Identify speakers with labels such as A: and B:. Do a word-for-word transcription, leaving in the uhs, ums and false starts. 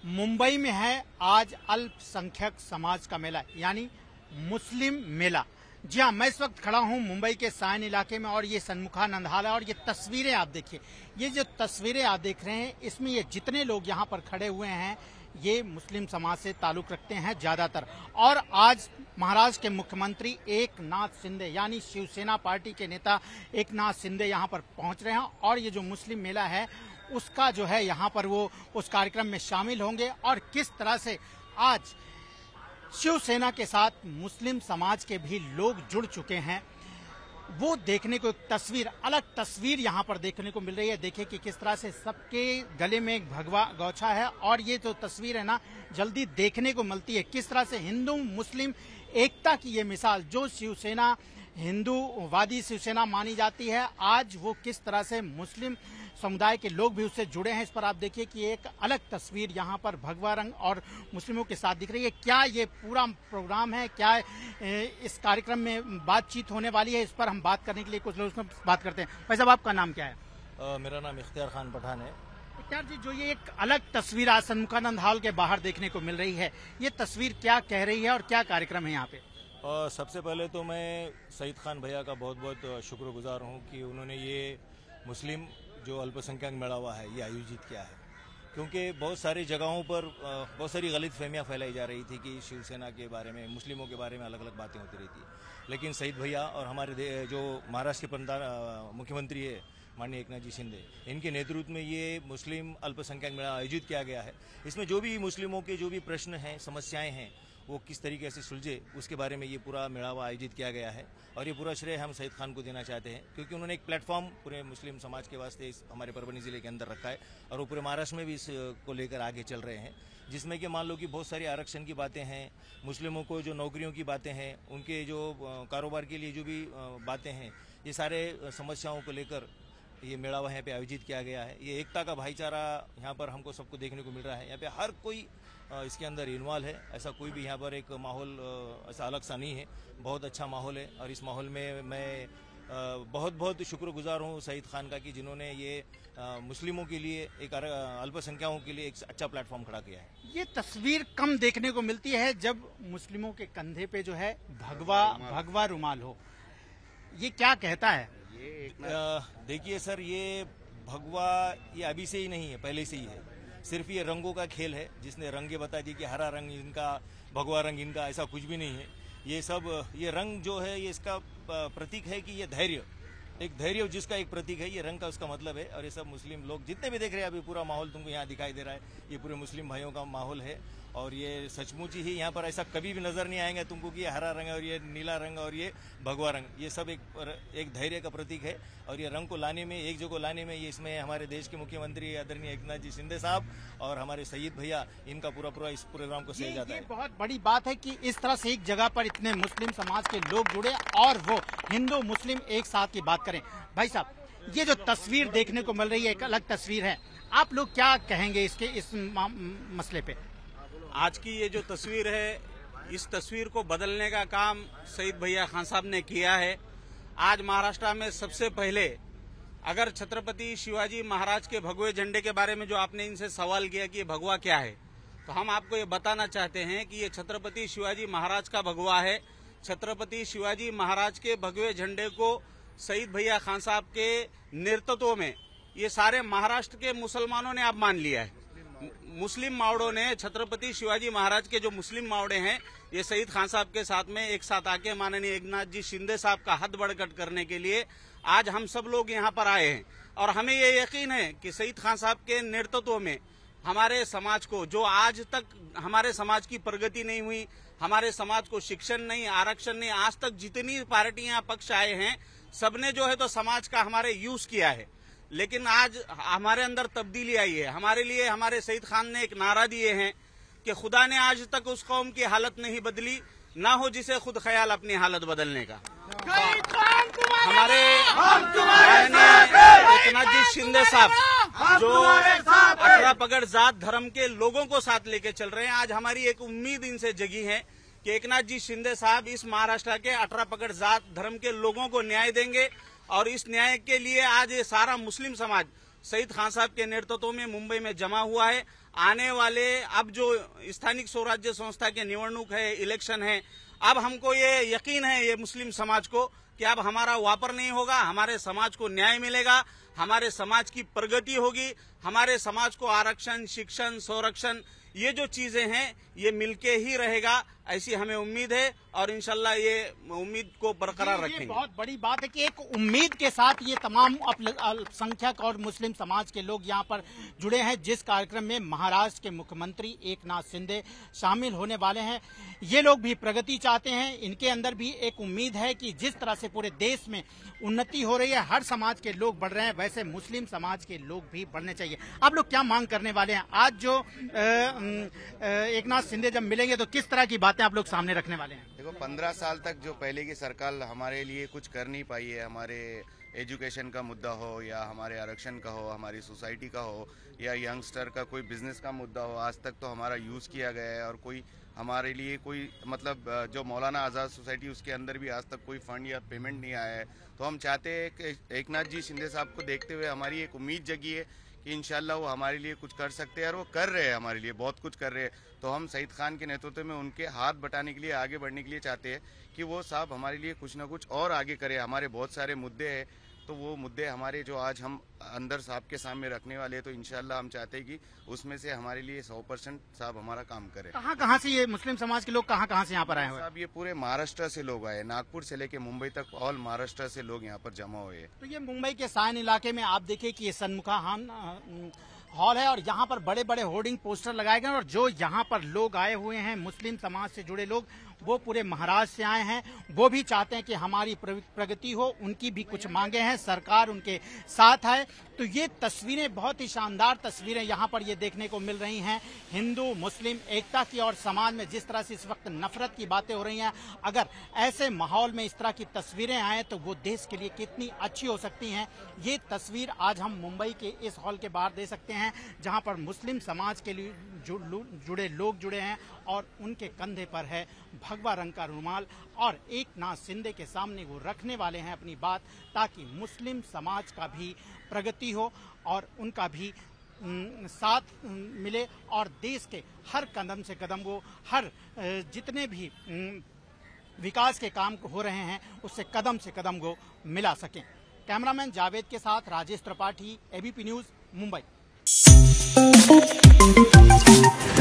A: मुंबई में है आज अल्पसंख्यक समाज का मेला यानी मुस्लिम मेला। जी हाँ, मैं इस वक्त खड़ा हूँ मुंबई के सायन इलाके में और ये सन्मुखानंद हॉल है और ये तस्वीरें आप देखिए, ये जो तस्वीरें आप देख रहे हैं इसमें ये जितने लोग यहाँ पर खड़े हुए हैं ये मुस्लिम समाज से ताल्लुक रखते हैं ज्यादातर। और आज महाराष्ट्र के मुख्यमंत्री एकनाथ शिंदे यानी शिवसेना पार्टी के नेता एकनाथ शिंदे यहाँ पर पहुंच रहे हैं और ये जो मुस्लिम मेला है उसका जो है यहाँ पर वो उस कार्यक्रम में शामिल होंगे और किस तरह से आज शिवसेना के साथ मुस्लिम समाज के भी लोग जुड़ चुके हैं वो देखने को एक तस्वीर, अलग तस्वीर यहाँ पर देखने को मिल रही है। देखिए कि किस तरह से सबके गले में एक भगवा गौछा है और ये जो तस्वीर है ना जल्दी देखने को मिलती है। किस तरह से हिंदू मुस्लिम एकता की ये मिसाल जो शिवसेना हिंदूवादी शिवसेना मानी जाती है, आज वो किस तरह से मुस्लिम समुदाय के लोग भी उससे जुड़े हैं। इस पर आप देखिए कि एक अलग तस्वीर यहाँ पर भगवा रंग और मुस्लिमों के साथ दिख रही है। क्या ये पूरा प्रोग्राम है, क्या इस कार्यक्रम में बातचीत होने वाली है, इस पर हम बात करने के लिए कुछ लोग उसमें बात करते हैं। भाई साहब, आपका नाम क्या है?
B: आ, मेरा नाम इख्तियार खान पठान है।
A: इख्तियार जी, जो ये एक अलग तस्वीर आज सन्मुखानंद हॉल के बाहर देखने को मिल रही है, ये तस्वीर क्या कह रही है और क्या कार्यक्रम है यहाँ पे?
B: और सबसे पहले तो मैं सईद खान भैया का बहुत बहुत शुक्रगुजार हूँ कि उन्होंने ये मुस्लिम जो अल्पसंख्यक मेला हुआ है ये आयोजित किया है, क्योंकि बहुत सारी जगहों पर बहुत सारी गलत फहमियाँ फैलाई जा रही थी कि शिवसेना के बारे में, मुस्लिमों के बारे में अलग अलग बातें होती रहती। लेकिन सईद भैया और हमारे जो महाराष्ट्र के प्रधान मुख्यमंत्री है माननीय एकनाथ जी शिंदे, इनके नेतृत्व में ये मुस्लिम अल्पसंख्यक मेला आयोजित किया गया है। इसमें जो भी मुस्लिमों के जो भी प्रश्न हैं, समस्याएं हैं, वो किस तरीके से सुलझे उसके बारे में ये पूरा मेळावा आयोजित किया गया है। और ये पूरा श्रेय हम सईद खान को देना चाहते हैं, क्योंकि उन्होंने एक प्लेटफॉर्म पूरे मुस्लिम समाज के वास्ते इस हमारे परभनी जिले के अंदर रखा है और वो पूरे महाराष्ट्र में भी इसको लेकर आगे चल रहे हैं, जिसमें कि मान लो कि बहुत सारी आरक्षण की बातें हैं, मुस्लिमों को जो नौकरियों की बातें हैं, उनके जो कारोबार के लिए जो भी बातें हैं, ये सारे समस्याओं को लेकर ये मेळावा यहाँ पे आयोजित किया गया है। ये एकता का भाईचारा यहाँ पर हमको सबको देखने को मिल रहा है। यहाँ पे हर कोई इसके अंदर इन्वॉल्व है, ऐसा कोई भी यहाँ पर एक माहौल ऐसा अलग सा नहीं है, बहुत अच्छा माहौल है। और इस माहौल में मैं बहुत बहुत शुक्रगुजार हूँ सईद खान का कि जिन्होंने ये मुस्लिमों के लिए, एक अल्पसंख्यकों के लिए एक अच्छा प्लेटफॉर्म खड़ा किया है। ये तस्वीर कम देखने को मिलती है जब मुस्लिमों के कंधे पे जो है भगवा भगवा रुमाल हो। ये क्या कहता है? देखिए सर, ये भगवा ये अभी से ही नहीं है, पहले से ही है। सिर्फ ये रंगों का खेल है, जिसने रंगे बता दी कि हरा रंग इनका, भगवा रंग इनका, ऐसा कुछ भी नहीं है। ये सब ये रंग जो है ये इसका प्रतीक है कि ये धैर्य, एक धैर्य जिसका एक प्रतीक है, ये रंग का उसका मतलब है। और ये सब मुस्लिम लोग जितने भी देख रहे हैं, अभी पूरा माहौल तुमको यहाँ दिखाई दे रहा है, ये पूरे मुस्लिम भाइयों का माहौल है। और ये सचमुच ही यहाँ पर ऐसा कभी भी नजर नहीं आएगा तुमको कि ये हरा रंग और ये नीला रंग और ये भगवा रंग, ये सब एक एक धैर्य का प्रतीक है। और ये रंग को लाने में, एक जगह लाने में, ये इसमें हमारे देश के मुख्यमंत्री आदरणीय एकनाथ जी शिंदे साहब और हमारे सईद भैया, इनका पूरा पूरा इस प्रोग्राम को सही जाता है।
A: बहुत बड़ी बात है कि इस तरह से एक जगह पर इतने मुस्लिम समाज के लोग जुड़े और वो हिंदू मुस्लिम एक साथ की बात करें। भाई साहब, ये जो तस्वीर देखने को मिल रही है एक अलग तस्वीर है, आप लोग क्या कहेंगे इसके इस मसले पे?
C: आज की ये जो तस्वीर है, इस तस्वीर को बदलने का काम सईद भैया खान साहब ने किया है। आज महाराष्ट्र में सबसे पहले अगर छत्रपति शिवाजी महाराज के भगवे झंडे के बारे में जो आपने इनसे सवाल किया कि ये भगवा क्या है, तो हम आपको ये बताना चाहते हैं कि ये छत्रपति शिवाजी महाराज का भगवा है। छत्रपति शिवाजी महाराज के भगवे झंडे को सईद भैया खान साहब के नेतृत्व में ये सारे महाराष्ट्र के मुसलमानों ने अब मान लिया है। मुस्लिम मावड़ों ने, छत्रपति शिवाजी महाराज के जो मुस्लिम मावड़े हैं, ये सईद खान साहब के साथ में एक साथ आके माननीय एकनाथ जी शिंदे साहब का हाथ बढ़कट करने के लिए आज हम सब लोग यहाँ पर आए हैं। और हमें ये यकीन है कि सईद खान साहब के नेतृत्व में हमारे समाज को, जो आज तक हमारे समाज की प्रगति नहीं हुई, हमारे समाज को शिक्षण नहीं, आरक्षण नहीं, आज तक जितनी पार्टियां पक्ष आए हैं सबने जो है तो समाज का हमारे यूज किया है। लेकिन आज हमारे अंदर तब्दीली आई है। हमारे लिए हमारे सईद खान ने एक नारा दिए हैं कि खुदा ने आज तक उस कौम की हालत नहीं बदली, ना हो जिसे खुद ख्याल अपनी हालत बदलने का। हमारे एकनाथ जी शिंदे साहब जो अठारह पगड़ जात धर्म के लोगों को साथ लेके चल रहे हैं, आज हमारी एक उम्मीद इनसे जगी है कि एकनाथ जी शिंदे साहब इस महाराष्ट्र के अठारह पगड़ जात धर्म के लोगों को न्याय देंगे। और इस न्याय के लिए आज ये सारा मुस्लिम समाज सईद खान साहब के नेतृत्व में मुंबई में जमा हुआ है। आने वाले अब जो स्थानिक स्वराज्य संस्था के निवडणूक है, इलेक्शन है, अब हमको ये यकीन है ये मुस्लिम समाज को कि अब हमारा वापर नहीं होगा, हमारे समाज को न्याय मिलेगा, हमारे समाज की प्रगति होगी, हमारे समाज को आरक्षण, शिक्षण, संरक्षण ये जो चीजें हैं ये मिलके ही रहेगा, ऐसी हमें उम्मीद है और इंशाल्लाह ये उम्मीद को बरकरार
A: ये
C: रखेंगे।
A: बहुत बड़ी बात है कि एक उम्मीद के साथ ये तमाम अल्पसंख्यक और मुस्लिम समाज के लोग यहाँ पर जुड़े हैं, जिस कार्यक्रम में महाराष्ट्र के मुख्यमंत्री एकनाथ शिंदे शामिल होने वाले हैं। ये लोग भी प्रगति चाहते हैं, इनके अंदर भी एक उम्मीद है कि जिस तरह से पूरे देश में उन्नति हो रही है, हर समाज के लोग बढ़ रहे हैं, वैसे मुस्लिम समाज के लोग भी बढ़ने चाहिए। आप लोग क्या मांग करने वाले हैं? आज जो एकनाथ शिंदे जब मिलेंगे तो किस तरह की बातें आप लोग सामने रखने वाले हैं?
D: देखो, पंद्रह साल तक जो पहले की सरकार हमारे लिए कुछ कर नहीं पाई है, हमारे एजुकेशन का मुद्दा हो या हमारे आरक्षण का हो, हमारी सोसाइटी का हो या यंगस्टर का कोई बिजनेस का मुद्दा हो, आज तक तो हमारा यूज़ किया गया है और कोई हमारे लिए कोई मतलब जो मौलाना आज़ाद सोसाइटी उसके अंदर भी आज तक कोई फंड या पेमेंट नहीं आया है। तो हम चाहते हैं कि एकनाथ जी शिंदे साहब को देखते हुए हमारी एक उम्मीद जगी है कि इंशाल्लाह वो हमारे लिए कुछ कर सकते हैं और वो कर रहे हैं, हमारे लिए बहुत कुछ कर रहे हैं। तो हम सईद खान के नेतृत्व में उनके हाथ बटाने के लिए, आगे बढ़ने के लिए चाहते हैं कि वो साहब हमारे लिए कुछ ना कुछ और आगे करे। हमारे बहुत सारे मुद्दे हैं, तो वो मुद्दे हमारे जो आज हम अंदर साहब के सामने रखने वाले हैं, तो इंशाल्लाह हम चाहते हैं कि उसमें से हमारे लिए सौ परसेंट साहब हमारा काम करे।
A: कहाँ कहाँ से ये मुस्लिम समाज के लोग कहाँ कहाँ से यहाँ पर आए हुए हैं?
D: साहब ये पूरे महाराष्ट्र से लोग आए, नागपुर से लेके मुंबई तक ऑल महाराष्ट्र से लोग यहाँ पर जमा हुए हैं।
A: तो ये मुंबई के सायन इलाके में आप देखिए कि ये सन्मुखा हॉल है और यहाँ पर बड़े बड़े होर्डिंग पोस्टर लगाए गए हैं और जो यहाँ पर लोग आए हुए हैं मुस्लिम समाज से जुड़े लोग, वो पूरे महाराष्ट्र से आए हैं। वो भी चाहते हैं कि हमारी प्रगति हो, उनकी भी कुछ मांगे हैं, सरकार उनके साथ है। तो ये तस्वीरें, बहुत ही शानदार तस्वीरें यहाँ पर ये देखने को मिल रही हैं, हिंदू मुस्लिम एकता की। और समाज में जिस तरह से इस वक्त नफरत की बातें हो रही हैं, अगर ऐसे माहौल में इस तरह की तस्वीरें आए तो वो देश के लिए कितनी अच्छी हो सकती हैं। ये तस्वीर आज हम मुंबई के इस हॉल के बाहर दे सकते हैं, जहाँ पर मुस्लिम समाज के लिए जुड़े लोग जुड़े हैं और उनके कंधे पर है भगवा रंग का रुमाल और एकनाथ शिंदे के सामने वो रखने वाले हैं अपनी बात, ताकि मुस्लिम समाज का भी प्रगति हो और उनका भी साथ मिले और देश के हर कदम से कदम वो हर जितने भी विकास के काम हो रहे हैं उससे कदम से कदम को मिला सकें। कैमरामैन जावेद के साथ राजेश त्रिपाठी, एबीपी न्यूज़, मुंबई।